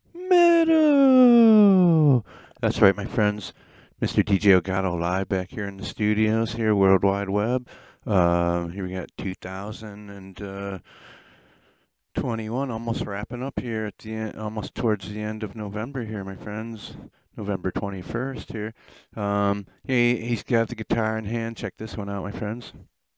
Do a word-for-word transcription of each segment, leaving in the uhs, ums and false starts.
Meadow. That's right, my friends. Mister D J Elgato live back here in the studios here, World Wide Web. Uh, here we got two thousand twenty-one, almost wrapping up here at the end, almost towards the end of November here, my friends. November twenty-first here. Um, he, he's got the guitar in hand. Check this one out, my friends.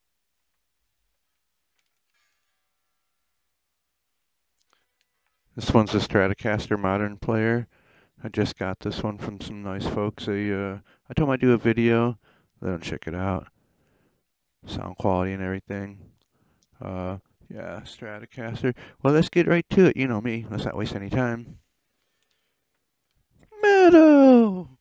This one's a Stratocaster Modern Player. I just got this one from some nice folks. They, uh, I told them I'd do a video. Let them check it out. Sound quality and everything. Uh, yeah, Stratocaster. Well, let's get right to it. You know me. Let's not waste any time. Meadow!